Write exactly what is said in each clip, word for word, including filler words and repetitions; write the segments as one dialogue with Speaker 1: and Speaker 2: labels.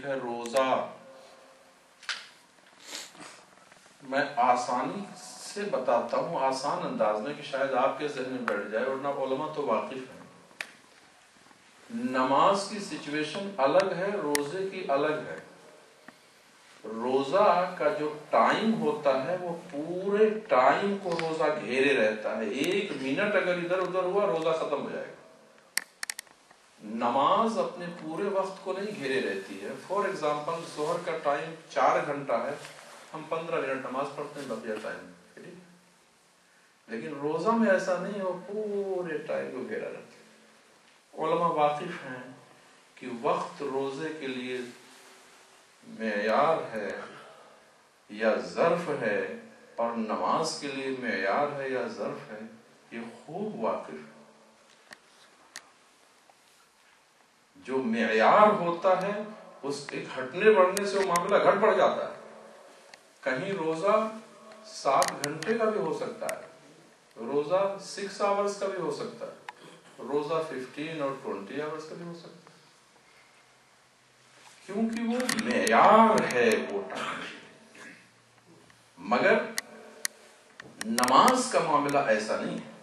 Speaker 1: ہے روزہ. میں آسانی سے بتاتا ہوں آسان انداز میں کہ شاید آپ کے ذہن میں بیٹھ جائے، ورنہ علماء تو واقف ہیں. نماز کی سچویشن الگ ہے، روزے کی الگ ہے. روزہ کا جو ٹائم ہوتا ہے وہ پورے ٹائم کو روزہ گھیرے رہتا ہے. ایک منٹ اگر ادھر ادھر ہوا روزہ ختم ہو جائے گا. نماز اپنے پورے وقت کو نہیں گھیرے رہتی ہے. فار ایگزامپل ظہر کا ٹائم چار گھنٹہ ہے، ہم پندرہ منٹ نماز پڑھتے ہیں بقیہ ٹائم. لیکن روزہ میں ایسا نہیں ہے، وہ پورے ٹائم کو گھیرا رہتا ہے. علماء واقف ہیں کہ وقت روزے کے لیے معیار ہے یا ظرف ہے اور نماز کے لیے معیار ہے یا ظرف ہے، یہ خوب واقف ہے. جو معیار ہوتا ہے اس کے گھٹنے بڑھنے سے وہ معاملہ گھٹ پڑ جاتا ہے. کہیں روزہ سات گھنٹے کا بھی ہو سکتا ہے، روزہ سکس آورز کا بھی ہو سکتا ہے، روزہ ففٹین اور ٹوینٹی آورز کا بھی ہو سکتا ہے، کیونکہ وہ معیار ہے وہ ٹائم. مگر نماز کا معاملہ ایسا نہیں ہے.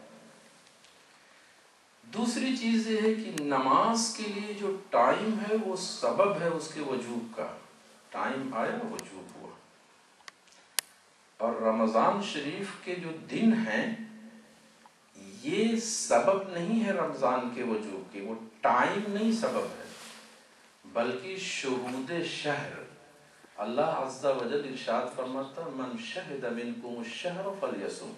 Speaker 1: دوسری چیز یہ ہے کہ نماز کے لیے جو ٹائم ہے وہ سبب ہے اس کے وجوب کا. ٹائم آیا وجوب ہوا. اور رمضان شریف کے جو دن ہیں یہ سبب نہیں ہے رمضان کے وجوب کے، وہ ٹائم نہیں سبب ہے، بلکہ شہود شہر. اللہ عز و جل ارشاد فرماتا من شہد منکم الشہر فلیصم.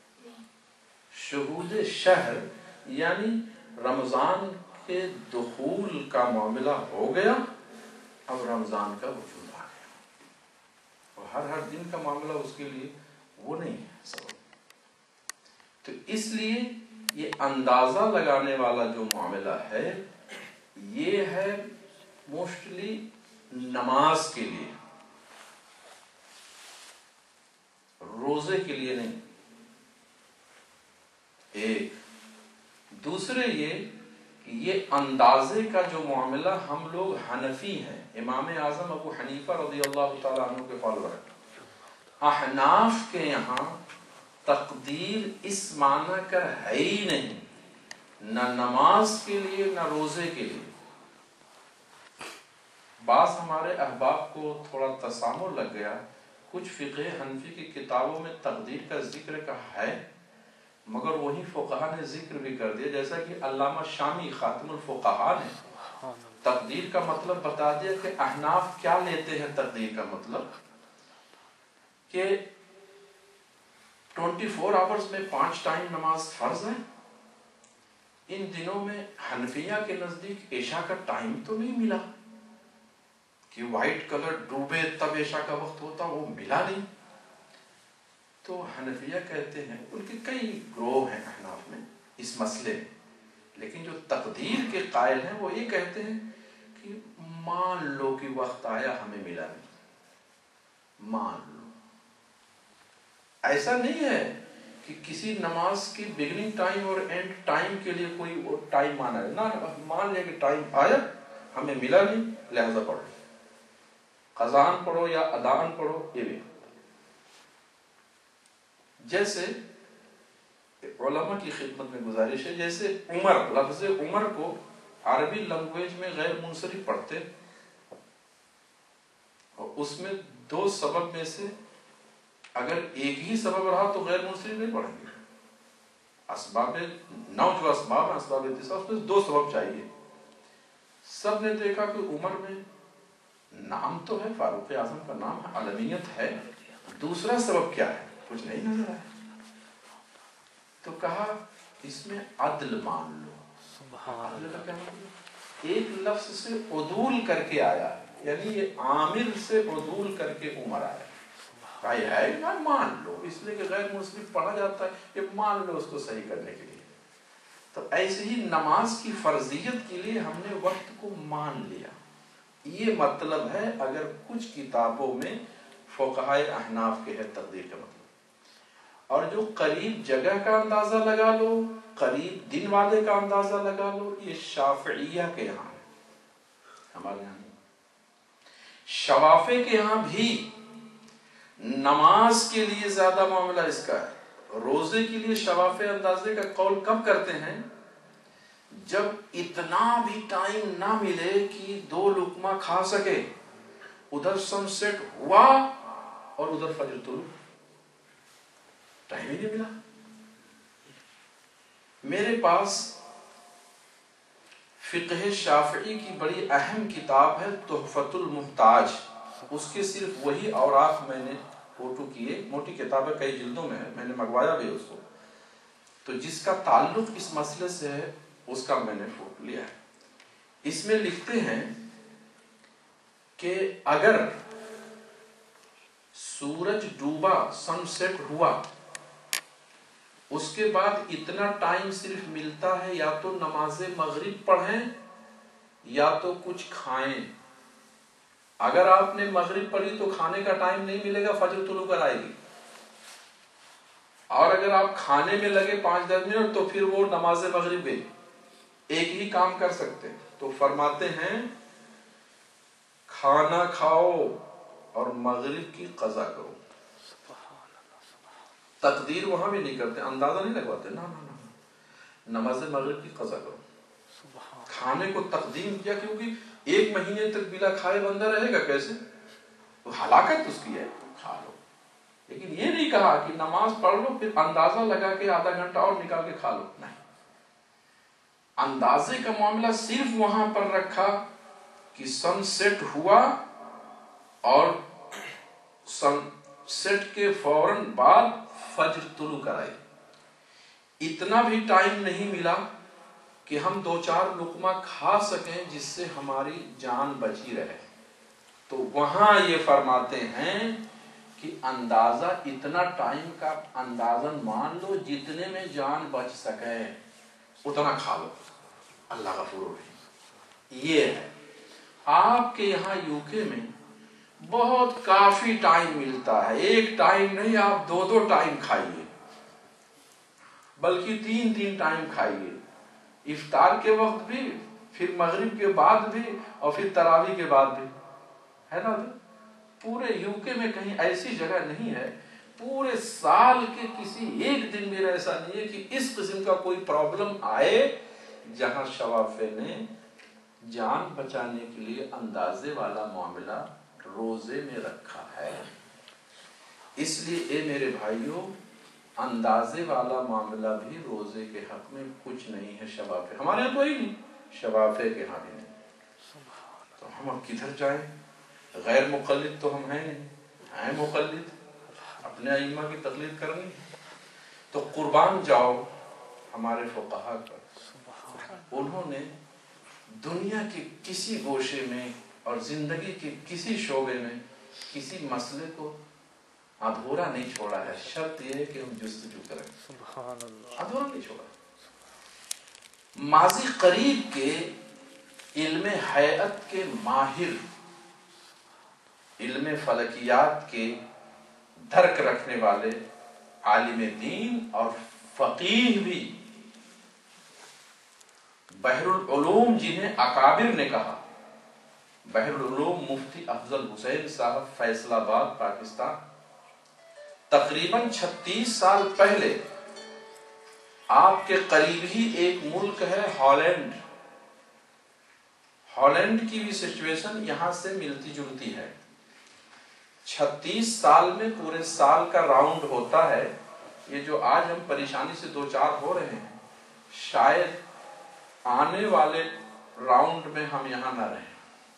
Speaker 1: شہود شہر یعنی رمضان کے دخول کا معاملہ ہو گیا، اب رمضان کا وجود آ گیا. اور ہر ہر دن کا معاملہ اس کے لیے وہ نہیں ہے سبب. تو اس لیے یہ اندازہ لگانے والا جو معاملہ ہے یہ ہے موسٹلی نماز کے لیے، روزے کے لیے نہیں. ایک دوسرے یہ کہ یہ اندازے کا جو معاملہ، ہم لوگ حنفی ہیں، امام اعظم ابو حنیفہ رضی اللہ تعالیٰ عنہ کے فالوور ہیں. احناف کے یہاں تقدیر اس معنی کا ہے ہی نہیں، نہ نماز کے لیے نہ روزے کے لیے. بعض ہمارے احباب کو تھوڑا تسامر لگ گیا، کچھ فقہ حنفی کی کتابوں میں تقدیر کا ذکر کا ہے، مگر وہی فقہا نے ذکر بھی کر دیا. جیسا کہ علامہ شامی خاتم الفقہا نے تقدیر کا مطلب بتا دیا کہ احناف کیا لیتے ہیں. تقدیر کا مطلب کہ ٹوینٹی فور آورز میں پانچ ٹائم نماز فرض ہے. ان دنوں میں حنفیہ کے نزدیک عشاء کا ٹائم تو نہیں ملا کہ وائٹ کلر ڈوبے تب عشاء کا وقت ہوتا، وہ ملا نہیں. تو حنفیہ کہتے ہیں، ان کے کئی گروہ ہیں احناف میں اس مسئلے میں، لیکن جو تقدیر کے قائل ہیں وہ یہ کہتے ہیں کہ مان لو کہ وقت آیا ہمیں ملا نہیں، مان لو. ایسا نہیں ہے کہ کسی نماز کی بگننگ ٹائم اور اینڈ ٹائم کے لیے کوئی ٹائم مانا ہے، نہ مان لیا کہ ٹائم آیا ہمیں ملا نہیں لہذا پڑھو، قضان پڑھو یا ادان پڑھو. یہ بھی جیسے علماء کی خدمت میں گزارش ہے، جیسے عمر، لفظ عمر کو عربی لینگویج میں غیر منصرف پڑھتے، اور اس میں دو سبب میں سے اگر ایک ہی سبب رہا تو غیر منصرف نہیں پڑھیں گے. اسباب نو جو اسباب ہیں، اسباب اتصال، اس میں دو سبب چاہیے. سب نے دیکھا کہ عمر میں نام تو ہے، فاروق اعظم کا نام ہے، عالمیت ہے، دوسرا سبب کیا ہے کچھ نہیں نظر آیا. تو کہا اس میں عدل مان لو. عدل کا کیا مطلب؟ ایک لفظ سے عدول کر کے آیا، یعنی یہ عامر سے عدول کر کے عمر آیا. بھائی ہے نا، مان لو، اس لیے کہ غیر منصرف پڑھا جاتا ہے، یہ مان لو اس کو صحیح کرنے کے لیے. تو ایسے ہی نماز کی فرضیت کے لیے ہم نے وقت کو مان لیا. یہ مطلب ہے اگر کچھ کتابوں میں فقہائے احناف کے ہے تقدیر کا مطلب. اور جو قریب جگہ کا اندازہ لگا لو، قریب دن والے کا اندازہ لگا لو، یہ شافعیہ کے یہاں ہے، ہمارے یہاں نہیں. شوافے کے یہاں بھی نماز کے لیے زیادہ معاملہ اس کا ہے. روزے کے لیے شوافے اندازے کا قول کب کرتے ہیں؟ جب اتنا بھی ٹائم نہ ملے کہ دو لقمہ کھا سکے. ادھر سن سیٹ ہوا اور ادھر فجر طلوع، ٹائم ہی نہیں ملا. میرے پاس فقہ شافعی کی بڑی اہم کتاب ہے تحفۃ المحتاج. اس کے صرف وہی اوراق میں نے فوٹو کیے، موٹی کتاب ہے، کئی جلدوں میں ہے، میں نے منگوایا بھی اس کو. تو جس کا تعلق اس مسئلے سے ہے اس کا میں نے فوٹو لیا ہے. اس میں لکھتے ہیں کہ اگر سورج ڈوبا، سن سیٹ ہوا، اس کے بعد اتنا ٹائم صرف ملتا ہے یا تو نماز مغرب پڑھیں یا تو کچھ کھائیں. اگر آپ نے مغرب پڑھی تو کھانے کا ٹائم نہیں ملے گا، فجر طلوع کر آئے گی. اور اگر آپ کھانے میں لگے پانچ دس منٹ تو پھر وہ نماز مغرب گئی. ایک ہی کام کر سکتے ہیں. تو فرماتے ہیں کھانا کھاؤ اور مغرب کی قضا کرو. تقدیر وہاں بھی نہیں کرتے، اندازہ نہیں لگواتے، نا نا نا نماز مغرب کی قضا کرو. کھانے کو تقدیم کیا کیونکہ ایک مہینے تک بلا کھائے بندہ رہے گا کیسے؟ ہلاکت اس کی ہے، کھا لو. لیکن یہ نہیں کہا کہ نماز پڑھ لو پھر اندازہ لگا کے آدھا گھنٹہ اور نکال کے کھا لو. نہیں، اندازے کا معاملہ صرف وہاں پر رکھا کہ سن سیٹ ہوا اور سن سیٹ کے فوراً بعد فجر طلوع کرائی. اتنا بھی ٹائم نہیں ملا کہ ہم دو چار لقمہ کھا سکیں جس سے ہماری جان بچی رہے. تو وہاں یہ فرماتے ہیں کہ اندازہ اتنا ٹائم کا اندازہ مان لو جتنے میں جان بچ سکے اتنا کھا لو، اللہ غفور رحیم. یہ ہے آپ کے یہاں یو کے میں بہت کافی ٹائم ملتا ہے. ایک ٹائم نہیں، آپ دو دو ٹائم کھائیے، بلکہ تین تین ٹائم کھائیے. افطار کے وقت بھی، پھر مغرب کے بعد بھی، اور پھر تراویح کے بعد بھی، ہے نا. پورے یو کے میں کہیں ایسی جگہ نہیں ہے، پورے سال کے کسی ایک دن میرا ایسا نہیں ہے کہ اس قسم کا کوئی پرابلم آئے جہاں شوافے نے جان بچانے کے لیے اندازے والا معاملہ روزے میں رکھا ہے. اس لیے اے میرے بھائیوں، اندازے والا معاملہ بھی روزے کے حق میں کچھ نہیں ہے. شوافے ہمارے یہاں تو ہی نہیں، شوافے کے ہاں بھی نہیں. تو ہم اب کدھر جائیں؟ غیر مقلد تو ہم ہیں نہیں، ہیں مقلد، اپنے ائمہ کی تقلید کرنی. تو قربان جاؤ ہمارے فقہا پر، انہوں نے دنیا کے کسی گوشے میں اور زندگی کے کسی شعبے میں کسی مسئلے کو ادھورا نہیں چھوڑا ہے. شرط یہ ہے کہ ہم جستجو کریں. ادھورا نہیں چھوڑا. ماضی قریب کے علم ہیئت کے ماہر، علم فلکیات کے درک رکھنے والے عالم دین اور فقیہ بھی، بحر العلوم جنہیں اکابر نے کہا، بحر العلوم مفتی افضل حسین صاحب، فیصل آباد، پاکستان، تقریباً چھتیس سال پہلے آپ کے قریب ہی ایک ملک ہے ہالینڈ. ہالینڈ کی بھی سچویشن یہاں سے ملتی جلتی ہے. چھتیس سال میں پورے سال کا راؤنڈ ہوتا ہے. یہ جو آج ہم پریشانی سے دو چار ہو رہے ہیں، شاید آنے والے راؤنڈ میں ہم یہاں نہ رہیں،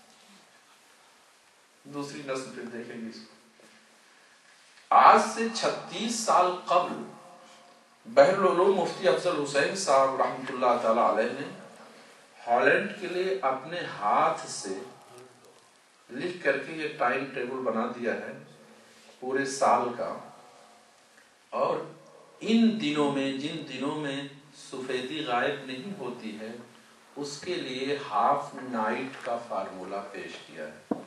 Speaker 1: دوسری نسل پہ دیکھیں گے اس کو. آج سے چھتیس سال قبل بحر العلوم مفتی افضل حسین صاحب رحمۃ اللہ تعالی علیہ نے ہالینڈ کے لیے اپنے ہاتھ سے لکھ کر کے یہ ٹائم ٹیبل بنا دیا ہے پورے سال کا. اور ان دنوں میں، جن دنوں میں سفیدی غائب نہیں ہوتی ہے، اس کے لیے ہاف نائٹ کا فارمولہ پیش کیا ہے.